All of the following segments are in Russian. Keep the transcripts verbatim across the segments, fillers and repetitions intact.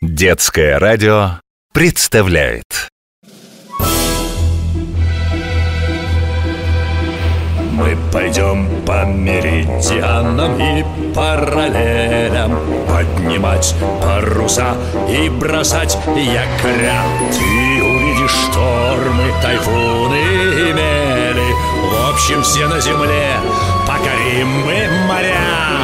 Детское радио представляет. Мы пойдем по меридианам и параллелям, поднимать паруса и бросать якоря. Ты увидишь штормы, тайфуны и мели. В общем, все на земле покорим мы моря.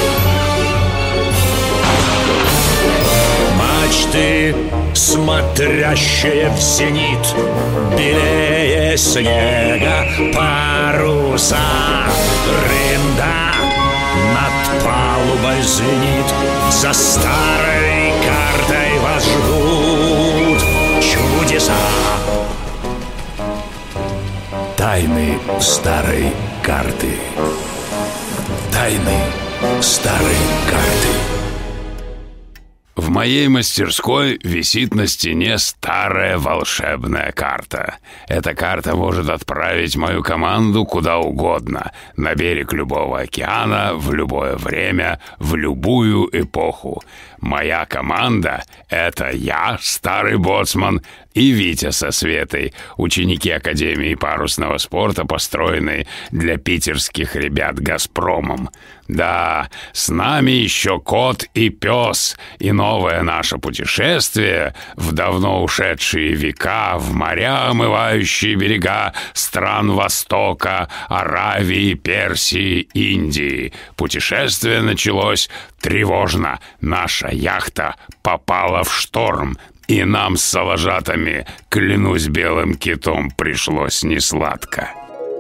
Мачты, смотрящие в зенит, белее снега паруса. Рында над палубой звенит, за старой картой вас ждут чудеса. Тайны старой карты. Тайны старой карты. В моей мастерской висит на стене старая волшебная карта. Эта карта может отправить мою команду куда угодно, на берег любого океана, в любое время, в любую эпоху. Моя команда — это я, старый боцман, и Витя со Светой, ученики Академии парусного спорта, построенной для питерских ребят «Газпромом». Да, с нами еще кот и пес, и новое наше путешествие в давно ушедшие века, в моря, омывающие берега стран Востока, Аравии, Персии, Индии. Путешествие началось тревожно. Наша яхта попала в шторм, и нам с салажатами, клянусь белым китом, пришлось несладко.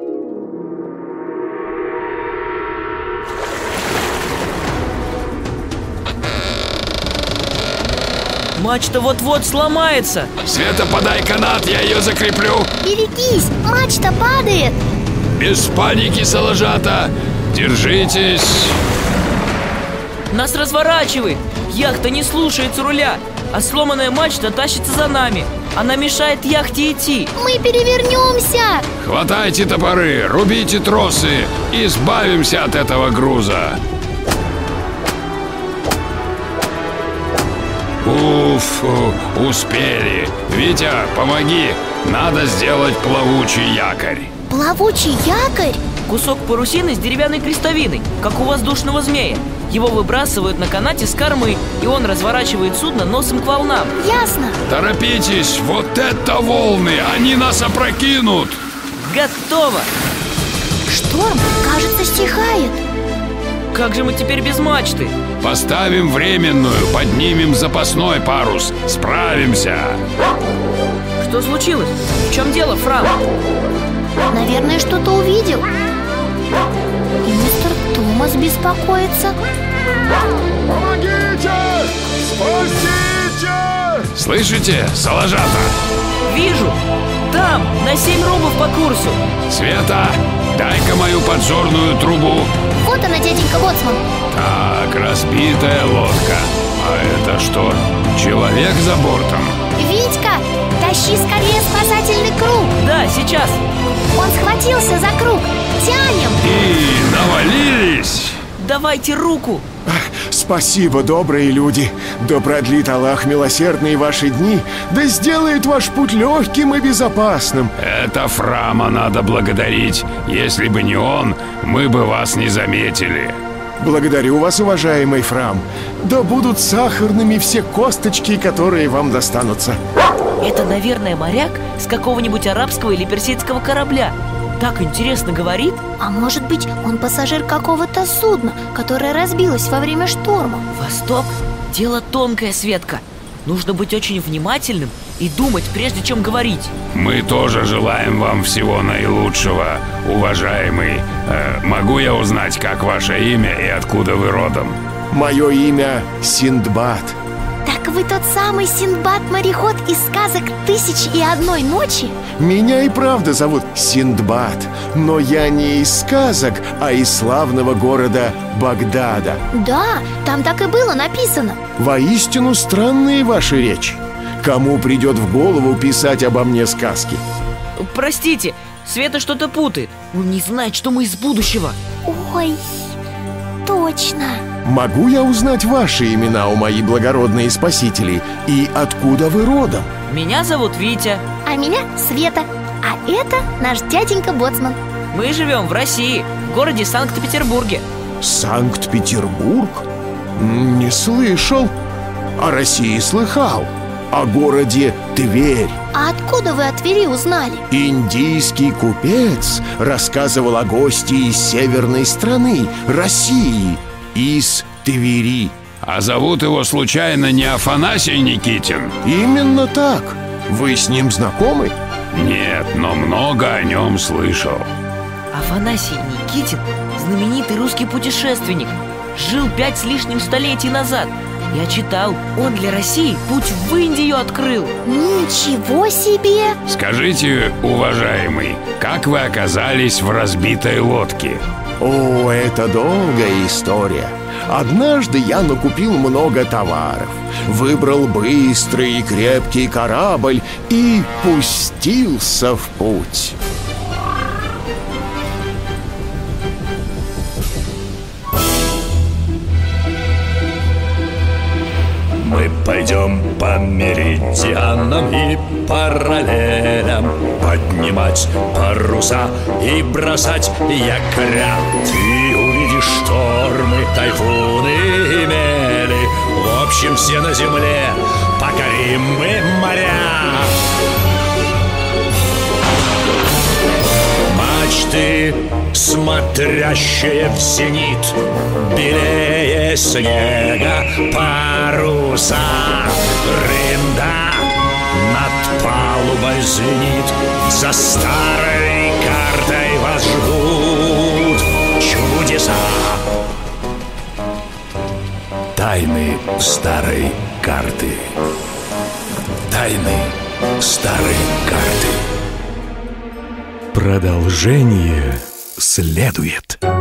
Мачта вот-вот сломается. Света, подай канат, я ее закреплю. Берегись, мачта падает. Без паники, салажата. Держитесь. Нас разворачивает. Яхта не слушается руля, а сломанная мачта тащится за нами. Она мешает яхте идти. Мы перевернемся. Хватайте топоры, рубите тросы. Избавимся от этого груза. Уф, успели. Витя, помоги. Надо сделать плавучий якорь. Плавучий якорь? Кусок парусины с деревянной крестовиной, как у воздушного змея. Его выбрасывают на канате с кормы, и он разворачивает судно носом к волнам. Ясно. Торопитесь, вот это волны, они нас опрокинут. Готово. Шторм, кажется, стихает. Как же мы теперь без мачты? Поставим временную, поднимем запасной парус. Справимся. Что случилось? В чем дело, Фрам? Наверное, что-то увидел. И мистер Томас беспокоится. Помогите! Спасите! Слышите, салажата? Вижу. Там, на семь рубов по курсу. Света, дай-ка мою подзорную трубу. Вот она, дяденька боцман. Так, разбитая лодка. А это что, человек за бортом? Витька, тащи скорее спасательный круг. Да, сейчас. Он схватился за круг. Тянем. И навалились. Давайте руку. Спасибо, добрые люди. Да продлит Аллах милосердные ваши дни, да сделает ваш путь легким и безопасным. Это Фрама надо благодарить. Если бы не он, мы бы вас не заметили. Благодарю вас, уважаемый Фрам. Да будут сахарными все косточки, которые вам достанутся. Это, наверное, моряк с какого-нибудь арабского или персидского корабля. Так интересно говорит. А может быть, он пассажир какого-то судна, которое разбилось во время шторма. Восток – дело тонкое, Светка. Нужно быть очень внимательным и думать, прежде чем говорить. Мы тоже желаем вам всего наилучшего, уважаемый. Э, могу я узнать, как ваше имя и откуда вы родом? Мое имя Синдбад. Так вы тот самый Синдбад-мореход из сказок «Тысячи и одной ночи»? Меня и правда зовут Синдбад, но я не из сказок, а из славного города Багдада. Да, там так и было написано. Воистину странные ваши речи. Кому придет в голову писать обо мне сказки? Простите, Света что-то путает. Он не знает, что мы из будущего. Ой, точно. Могу я узнать ваши имена, у мои благородные спасители? И откуда вы родом? Меня зовут Витя. А меня Света. А это наш дяденька Боцман. Мы живем в России, в городе Санкт-Петербурге. Санкт-Петербург? Не слышал. О России слыхал. О городе Тверь. А откуда вы о Твери узнали? Индийский купец рассказывал о гости из северной страны, России, из Твери. А зовут его случайно не Афанасий Никитин? Именно так. Вы с ним знакомы? Нет, но много о нем слышал. Афанасий Никитин – знаменитый русский путешественник. Жил пять с лишним столетий назад. Я читал, он для России путь в Индию открыл. Ничего себе! Скажите, уважаемый, как вы оказались в разбитой лодке? О, это долгая история. Однажды я накупил много товаров, выбрал быстрый и крепкий корабль и пустился в путь. Мы пойдем по меридианам и параллелям, поднимать паруса и бросать якоря. Ты увидишь штормы, тайфуны и мели. В общем, все на земле покорим мы моря. Мачты, смотрящие в зенит, белее снега паруса. Рында над палубой звенит, за старой картой вас ждут чудеса. Тайны старой карты. Тайны старой карты. Продолжение следует.